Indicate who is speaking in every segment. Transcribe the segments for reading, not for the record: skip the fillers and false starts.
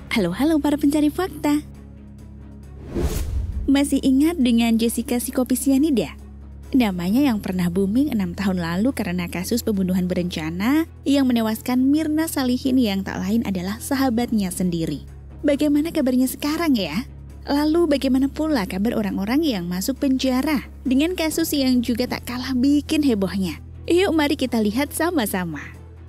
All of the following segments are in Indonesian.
Speaker 1: Halo para pencari fakta. Masih ingat dengan Jessica si kopi sianida? Namanya yang pernah booming 6 tahun lalu karena kasus pembunuhan berencana yang menewaskan Mirna Salihin yang tak lain adalah sahabatnya sendiri. Bagaimana kabarnya sekarang ya? Lalu bagaimana pula kabar orang-orang yang masuk penjara dengan kasus yang juga tak kalah bikin hebohnya? Yuk mari kita lihat sama-sama.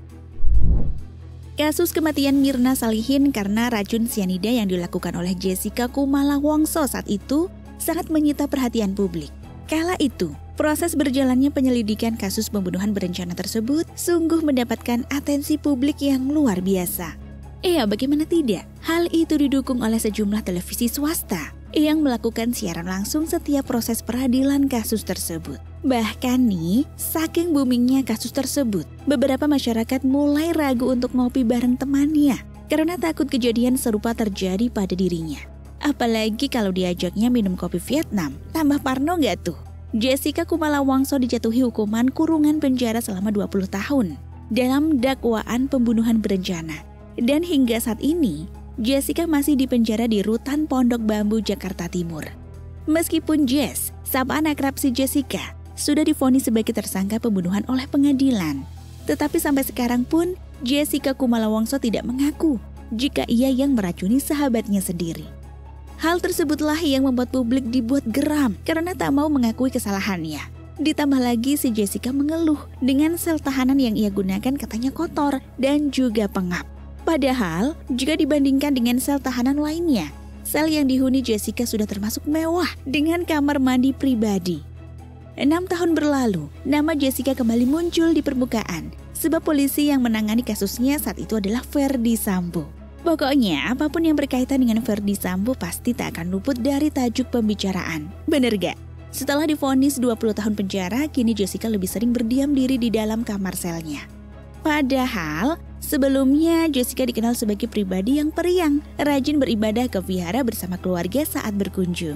Speaker 1: Kasus kematian Mirna Salihin karena racun sianida yang dilakukan oleh Jessica Kumala Wongso saat itu sangat menyita perhatian publik. Kala itu, proses berjalannya penyelidikan kasus pembunuhan berencana tersebut sungguh mendapatkan atensi publik yang luar biasa. Bagaimana tidak? Hal itu didukung oleh sejumlah televisi swasta yang melakukan siaran langsung setiap proses peradilan kasus tersebut. Bahkan nih, saking boomingnya kasus tersebut, beberapa masyarakat mulai ragu untuk ngopi bareng temannya karena takut kejadian serupa terjadi pada dirinya. Apalagi kalau diajaknya minum kopi Vietnam, tambah parno nggak tuh? Jessica Kumala Wongso dijatuhi hukuman kurungan penjara selama 20 tahun dalam dakwaan pembunuhan berencana. Dan hingga saat ini, Jessica masih dipenjara di Rutan Pondok Bambu, Jakarta Timur. Meskipun Jess, sapaan akrab si Jessica, sudah divonis sebagai tersangka pembunuhan oleh pengadilan. Tetapi sampai sekarang pun, Jessica Kumala Wongso tidak mengaku jika ia yang meracuni sahabatnya sendiri. Hal tersebutlah yang membuat publik dibuat geram karena tak mau mengakui kesalahannya. Ditambah lagi si Jessica mengeluh dengan sel tahanan yang ia gunakan katanya kotor dan juga pengap. Padahal, jika dibandingkan dengan sel tahanan lainnya, sel yang dihuni Jessica sudah termasuk mewah dengan kamar mandi pribadi. 6 tahun berlalu, nama Jessica kembali muncul di permukaan, sebab polisi yang menangani kasusnya saat itu adalah Ferdy Sambo. Pokoknya, apapun yang berkaitan dengan Ferdy Sambo pasti tak akan luput dari tajuk pembicaraan. Bener gak? Setelah divonis 20 tahun penjara, kini Jessica lebih sering berdiam diri di dalam kamar selnya. Padahal, sebelumnya Jessica dikenal sebagai pribadi yang periang, rajin beribadah ke vihara bersama keluarga saat berkunjung.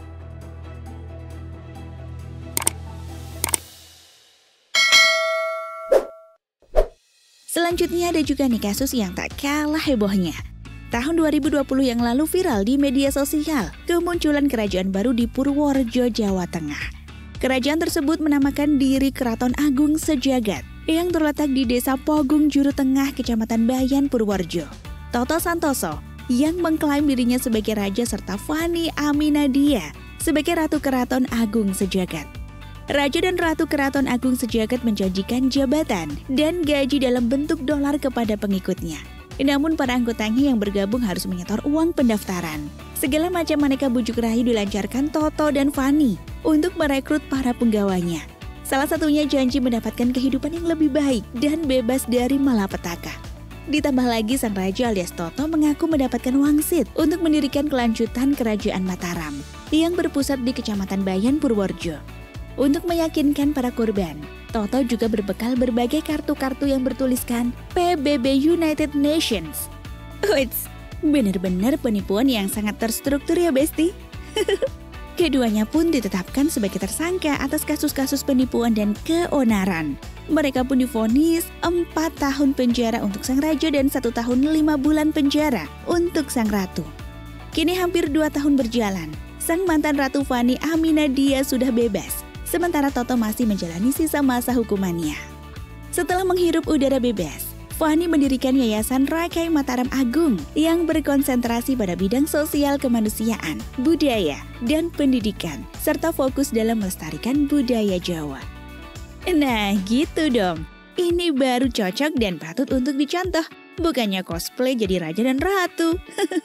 Speaker 1: Selanjutnya ada juga nih kasus yang tak kalah hebohnya. Tahun 2020 yang lalu viral di media sosial, kemunculan kerajaan baru di Purworejo, Jawa Tengah. Kerajaan tersebut menamakan diri Keraton Agung Sejagat yang terletak di Desa Pogung, Juru Tengah, Kecamatan Bayan, Purworejo. Toto Santoso yang mengklaim dirinya sebagai raja serta Fani Aminadia sebagai Ratu Keraton Agung Sejagat. Raja dan Ratu Keraton Agung Sejagat menjanjikan jabatan dan gaji dalam bentuk dolar kepada pengikutnya. Namun para anggotanya yang bergabung harus menyetor uang pendaftaran. Segala macam aneka bujuk rayu dilancarkan Toto dan Fani untuk merekrut para penggawanya. Salah satunya janji mendapatkan kehidupan yang lebih baik dan bebas dari malapetaka. Ditambah lagi sang raja alias Toto mengaku mendapatkan wangsit untuk mendirikan kelanjutan kerajaan Mataram yang berpusat di Kecamatan Bayan, Purworejo. Untuk meyakinkan para korban, Toto juga berbekal berbagai kartu-kartu yang bertuliskan PBB United Nations. Wits, benar-benar penipuan yang sangat terstruktur ya Besti. Keduanya pun ditetapkan sebagai tersangka atas kasus-kasus penipuan dan keonaran. Mereka pun divonis 4 tahun penjara untuk sang raja dan 1 tahun 5 bulan penjara untuk sang ratu. Kini hampir 2 tahun berjalan, sang mantan Ratu Fani Aminadia sudah bebas. Sementara Toto masih menjalani sisa masa hukumannya. Setelah menghirup udara bebas, Fani mendirikan Yayasan Rakai Mataram Agung yang berkonsentrasi pada bidang sosial kemanusiaan, budaya, dan pendidikan, serta fokus dalam melestarikan budaya Jawa. Nah gitu dong, ini baru cocok dan patut untuk dicontoh, bukannya cosplay jadi raja dan ratu.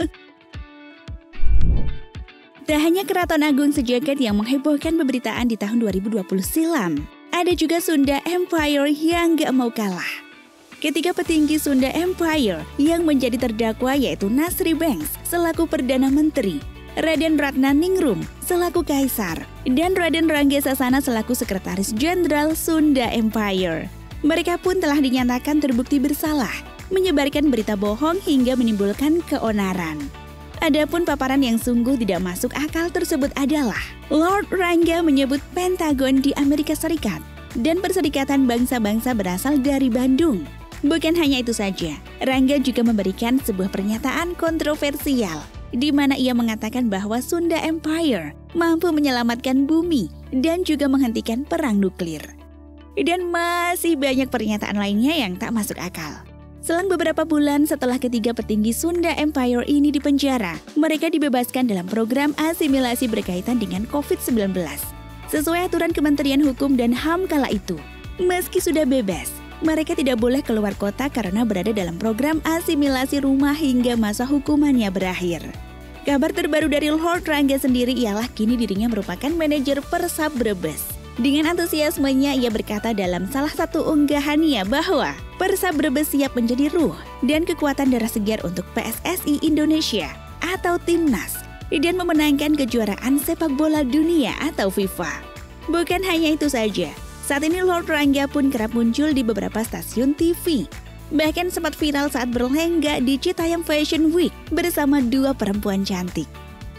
Speaker 1: Tak hanya Keraton Agung Sejagat yang menghebohkan pemberitaan di tahun 2020 silam, ada juga Sunda Empire yang gak mau kalah. Ketiga petinggi Sunda Empire yang menjadi terdakwa yaitu Nasri Banks selaku Perdana Menteri, Raden Ratna Ningrum selaku Kaisar, dan Raden Rangga Sasana selaku Sekretaris Jenderal Sunda Empire. Mereka pun telah dinyatakan terbukti bersalah, menyebarkan berita bohong hingga menimbulkan keonaran. Adapun paparan yang sungguh tidak masuk akal tersebut adalah Lord Rangga menyebut Pentagon di Amerika Serikat dan Perserikatan Bangsa-Bangsa berasal dari Bandung. Bukan hanya itu saja, Rangga juga memberikan sebuah pernyataan kontroversial di mana ia mengatakan bahwa Sunda Empire mampu menyelamatkan bumi dan juga menghentikan perang nuklir. Dan masih banyak pernyataan lainnya yang tak masuk akal. Selang beberapa bulan setelah ketiga petinggi Sunda Empire ini dipenjara, mereka dibebaskan dalam program asimilasi berkaitan dengan COVID-19. Sesuai aturan Kementerian Hukum dan HAM kala itu, meski sudah bebas, mereka tidak boleh keluar kota karena berada dalam program asimilasi rumah hingga masa hukumannya berakhir. Kabar terbaru dari Lord Rangga sendiri ialah kini dirinya merupakan manajer Persab Brebes. Dengan antusiasmenya ia berkata dalam salah satu unggahannya bahwa Persab Brebes siap menjadi ruh dan kekuatan darah segar untuk PSSI Indonesia atau Timnas dan memenangkan kejuaraan sepak bola dunia atau FIFA. Bukan hanya itu saja, saat ini Lord Rangga pun kerap muncul di beberapa stasiun TV. Bahkan sempat viral saat berlenggak di Citayam Fashion Week bersama dua perempuan cantik.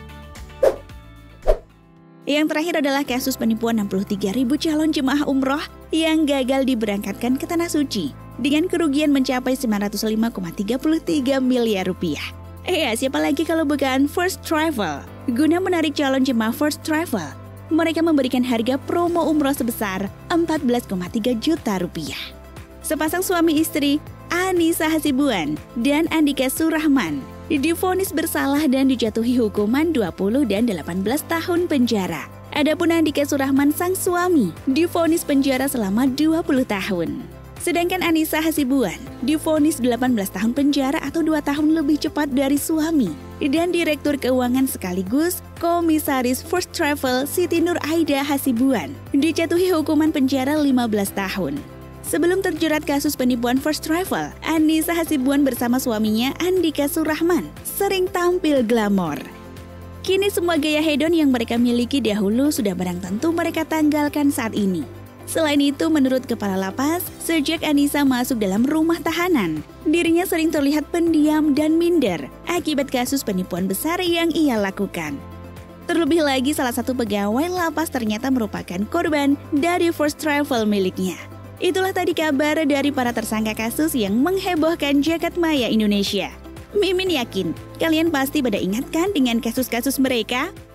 Speaker 1: Yang terakhir adalah kasus penipuan 63.000 calon jemaah umroh yang gagal diberangkatkan ke Tanah Suci dengan kerugian mencapai 905,33 miliar rupiah. Siapa lagi kalau bukan First Travel? Guna menarik calon jemaah First Travel, mereka memberikan harga promo umroh sebesar 14,3 juta rupiah. Sepasang suami istri, Anissa Hasibuan dan Andika Surahman, divonis bersalah dan dijatuhi hukuman 20 dan 18 tahun penjara. Adapun Andika Surahman sang suami divonis penjara selama 20 tahun. Sedangkan Anissa Hasibuan divonis 18 tahun penjara atau 2 tahun lebih cepat dari suami. Dan Direktur Keuangan sekaligus Komisaris First Travel Siti Nur Aida Hasibuan dijatuhi hukuman penjara 15 tahun. Sebelum terjerat kasus penipuan First Travel, Anissa Hasibuan bersama suaminya Andika Surahman sering tampil glamor. Kini semua gaya hedon yang mereka miliki dahulu sudah barang tentu mereka tanggalkan saat ini. Selain itu, menurut Kepala Lapas, sejak Anissa masuk dalam rumah tahanan, dirinya sering terlihat pendiam dan minder akibat kasus penipuan besar yang ia lakukan. Terlebih lagi, salah satu pegawai lapas ternyata merupakan korban dari First Travel miliknya. Itulah tadi kabar dari para tersangka kasus yang menghebohkan jagat maya Indonesia. Mimin yakin kalian pasti pada ingatkan dengan kasus-kasus mereka?